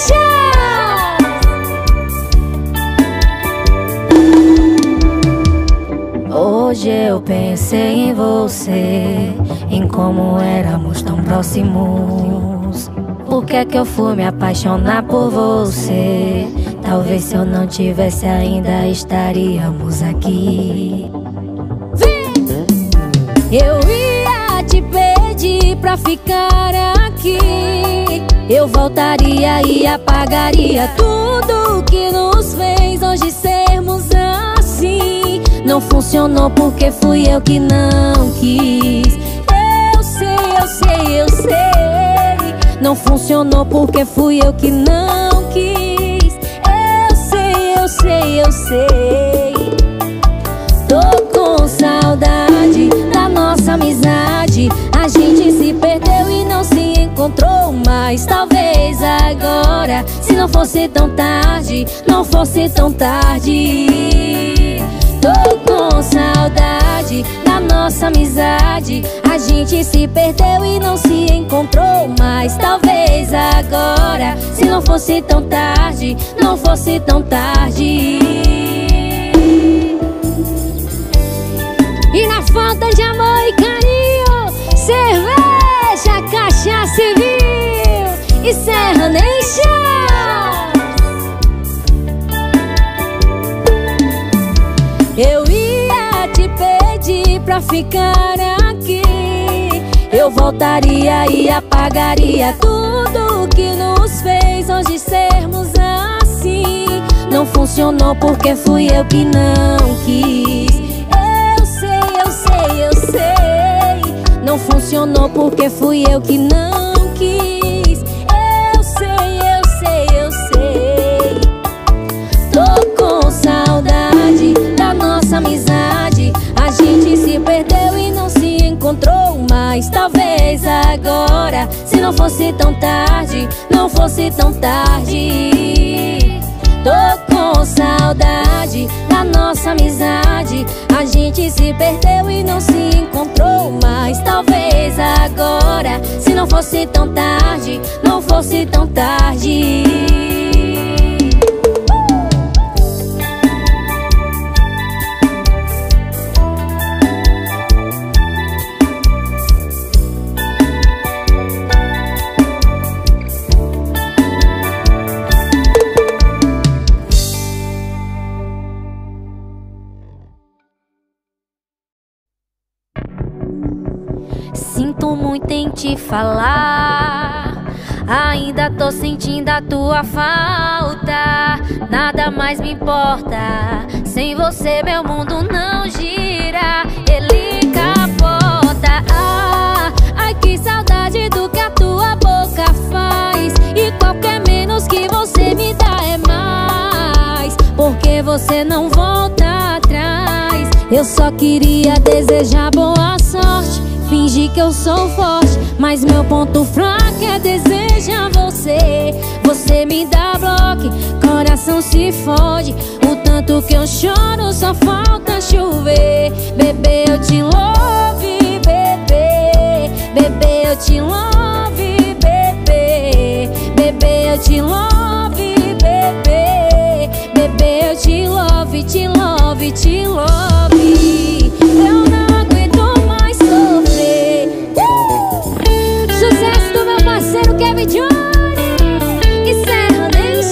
Hoje eu pensei em você, em como éramos tão próximos. Por que é que eu fui me apaixonar por você? Talvez se eu não tivesse ainda estaríamos aqui. Eu ia te pedir pra ficar aqui. Eu voltaria e apagaria tudo que nos fez hoje sermos assim. Não funcionou porque fui eu que não quis. Eu sei, eu sei, eu sei. Não funcionou porque fui eu que não quis. Eu sei, eu sei, eu sei. Tô com saudade da nossa amizade. A gente se perdeu e não se encontrou mais. Talvez agora, se não fosse tão tarde, não fosse tão tarde. Tô com saudade da nossa amizade. A gente se perdeu e não se encontrou mais. Talvez agora, se não fosse tão tarde, não fosse tão tarde. E na falta de amor e carinho, cerveja, cachaça e vinho e Serra Nation. Eu ia te pedir pra ficar aqui. Eu voltaria e apagaria tudo que nos fez hoje sermos assim. Não funcionou porque fui eu que não quis. Eu sei, eu sei, eu sei. Não funcionou porque fui eu que não quis. Eu sei, eu sei, eu sei. Tô com saudade da nossa amizade. A gente se perdeu e não se encontrou mais. Talvez agora, se não fosse tão tarde, não fosse tão tarde. Tô com saudade da nossa amizade. A gente se perdeu e não se encontrou mais. Talvez agora, se não fosse tão tarde, não fosse tão tarde. Sinto muito em te falar, ainda tô sentindo a tua falta. Nada mais me importa, sem você meu mundo não gira. Ele capota. Ai que saudade do que a tua boca faz. E qualquer menos que você me dá é mais, porque você não volta atrás. Eu só queria desejar boa sorte, fingir que eu sou forte, mas meu ponto fraco é desejar você. Você me dá bloco, coração se fode. O tanto que eu choro, só falta chover. Bebê, eu te love, bebê. Bebê, eu te love, bebê. Bebê, eu te love, bebê. Bebê, eu te love, te love, te love. Eu não aguento mais sofrer. Sucesso do meu parceiro Kevin Johnny e Serra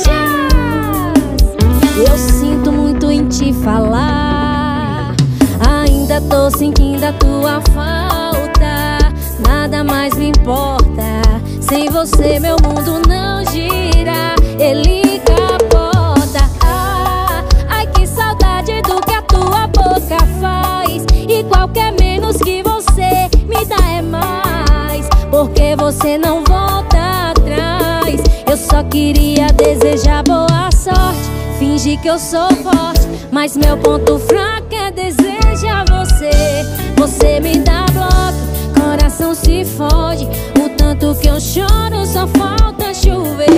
Nation. Eu sinto muito em te falar, ainda tô sentindo a tua falta. Nada mais me importa, sem você meu mundo não gira. Ele capota. Ai que saudade do que a tua boca faz. E qualquer menos que você me dá é mais, porque você não volta atrás. Eu só queria desejar boa sorte, fingir que eu sou forte, mas meu ponto fraco é desejar você. Você me dá bloco, coração se fode. O tanto que eu choro, só falta chover.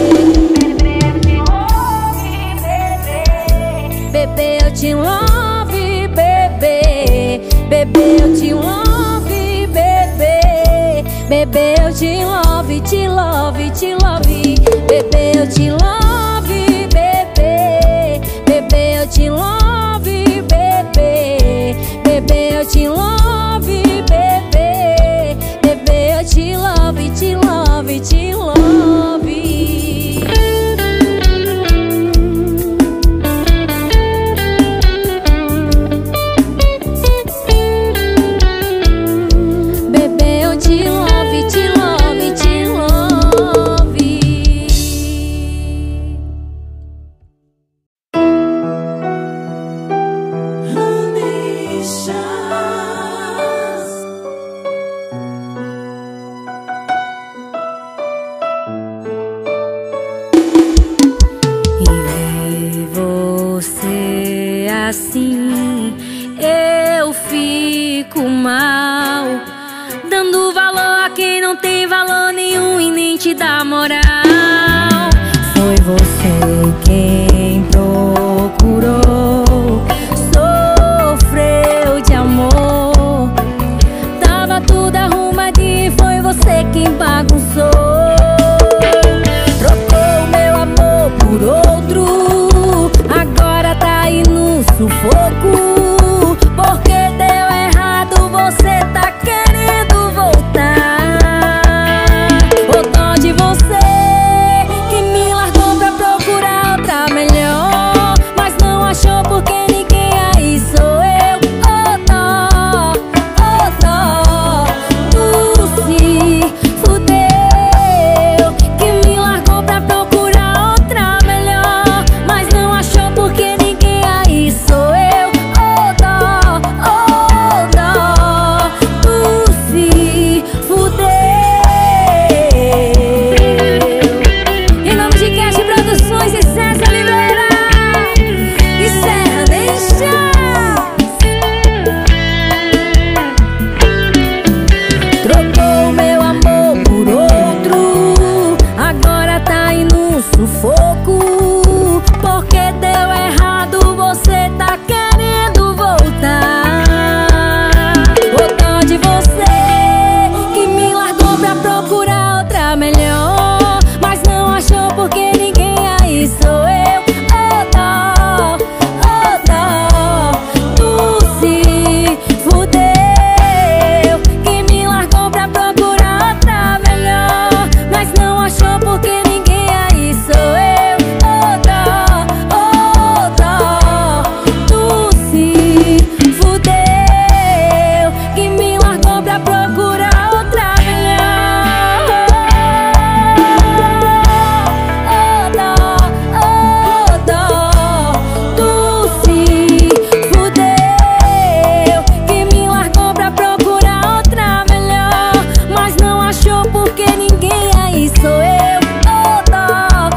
Bebê, eu te love, bebê. Bebê, eu te love, bebê. Bebê, eu te love, te love, te love. Bebê, eu te love, bebê. Bebê, eu te love, bebê. Bebê, eu te love, bebê. Bebê, eu te love, te love, te love. Bebê, eu te love, te love, te love. E ver você assim, eu fico mal, dando valor a quem não tem valor nenhum e nem te dá moral. Foi você quem procurou, sofreu de amor. Tava tudo arrumadinho e foi você quem bagunçou. Trocou meu amor por outro, agora tá aí no sufoco. Porque deu errado, você tá querendo voltar. Ô dó de você que me largou pra procurar outra melhor, mas não achou porque ninguém aí sou eu. Ô dó, tu se fudeu. Que me largou pra procurar outra melhor, mas não achou porque ninguém aí sou eu. Ô dó, tu se fudeu. Em nome de Cash Produções e César Oliveira e Serra Deixa. Trocou meu amor por outro, agora tá aí no sufoco. Porque deu errado, você tá querendo voltar. Ô dó de você que me largou pra procurar outra melhor, mas não achou porque ninguém aí sou eu. Ô dó, tu se fudeu. Que me largou pra procurar outra melhor, mas não achou porque ninguém aí sou eu. Ô dó, tu se fudeu. Que me largou pra procurar outra melhor. Ô dó, tu se fudeu. Que me largou pra procurar outra melhor, mas não achou porque ninguém aí sou eu. Ô dó,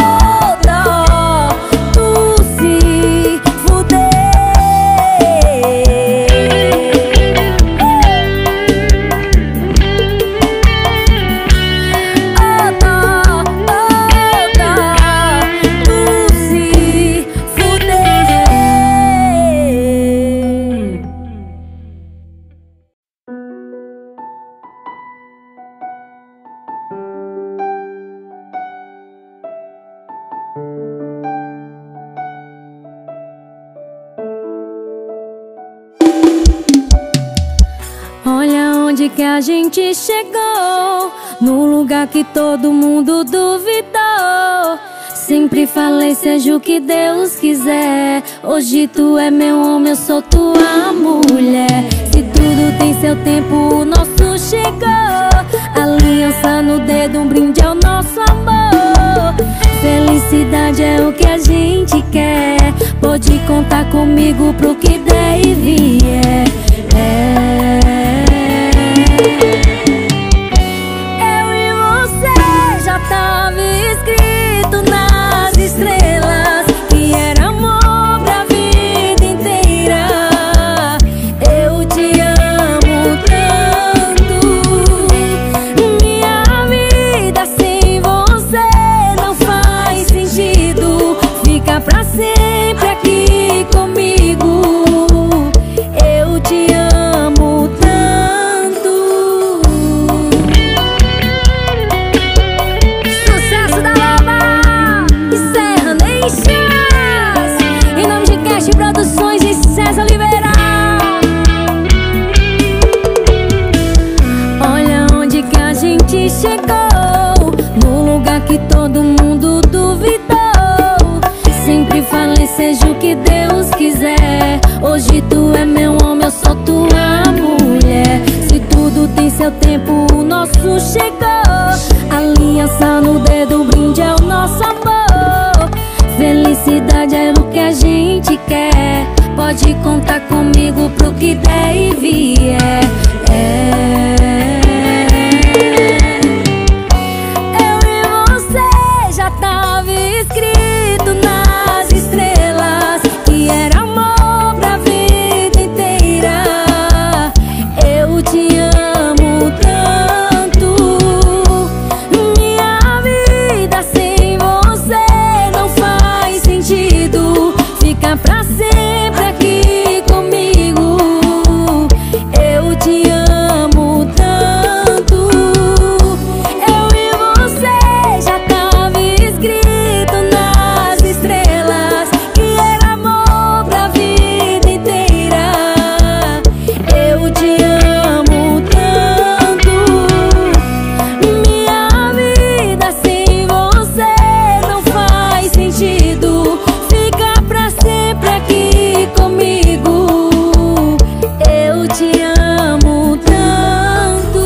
tu se fudeu. Ô dó, tu se fudeu. Olha onde que a gente chegou, num lugar que todo mundo duvidou. Sempre falei, seja o que Deus quiser. Hoje tu é meu homem, eu sou tua mulher. Se tudo tem seu tempo, o nosso chegou. Aliança no dedo, um brinde ao nosso amor. Felicidade é o que a gente quer. Pode contar comigo pro que der e vier. Eu e você já tava escrito nas estrelas que era amor pra vida inteira. Eu te amo tanto, minha vida sem você não faz sentido. Fica pra sempre aqui comigo. Eu te amo tanto. Hoje tu é meu homem, eu sou tua mulher. Se tudo tem seu tempo, o nosso chegou. Aliança no dedo, brinde é o nosso amor. Felicidade é o que a gente quer. Pode contar comigo pro que der e vier. Eu e você já tava escrito nas estrelas que era amor pra vida inteira. Eu te amo tanto, minha vida sem você não faz sentido. Fica pra sempre aqui comigo. Eu te amo tanto. Eu e você já tava escrito nas estrelas que era amor pra vida inteira. Eu te amo tanto, minha vida sem você não faz sentido. Fica pra sempre aqui comigo. Eu te amo tanto.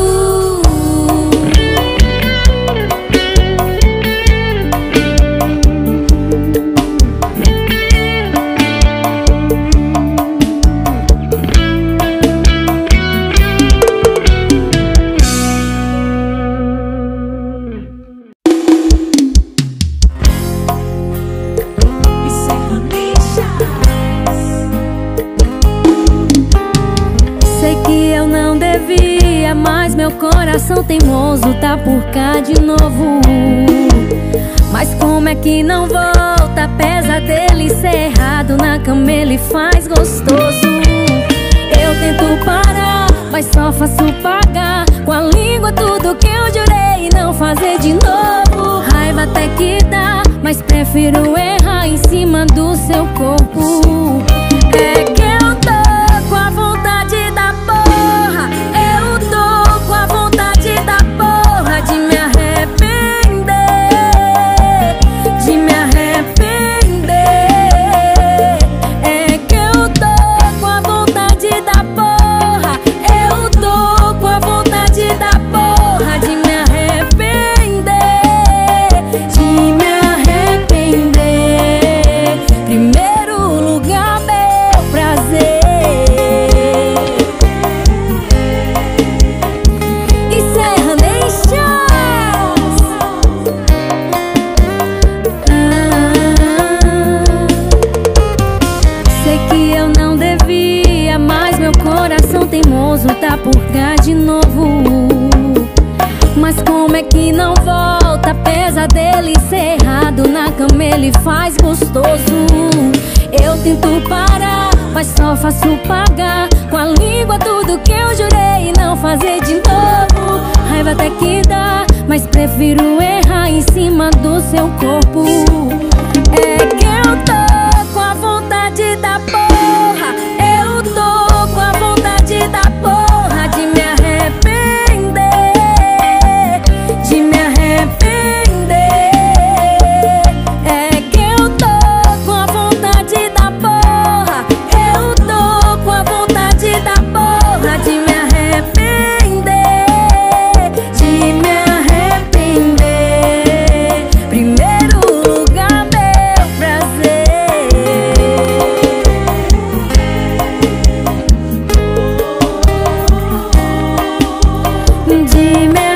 Sei que eu não devia, mas meu coração teimoso tá por cá de novo. Mas como é que não volta? Apesar dele ser errado, na cama ele faz gostoso. Eu tento parar, mas só faço pagar com a língua tudo que eu jurei não fazer de novo. Raiva até que dá, mas prefiro errar em cima do seu corpo. É que eu tô com a vontade da porra. Eu tô com a vontade da porra de me arrepender, de me arrepender. É que eu tô com a vontade da porra. Eu tô com a vontade da porra de me arrepender, de me arrepender. Primeiro lugar, meu prazer. E Serra Nations. Sei que eu não devia, mas meu coração teimoso tá por cá de novo. Mas como é que não volta? Apesar dele ser errado, na cama ele faz gostoso. Eu tento parar, mas só faço pagar com a língua tudo que eu jurei não fazer de novo. Raiva até que dá, mas prefiro errar em cima do seu corpo. É que eu tô com a vontade da porra. Eu tô com a vontade da porra de me arrepender, de me arrepender. É que eu tô com a vontade da porra. Eu tô com a vontade da porra de me arrepender, de me arrepender. Primeiro lugar, meu prazer. De me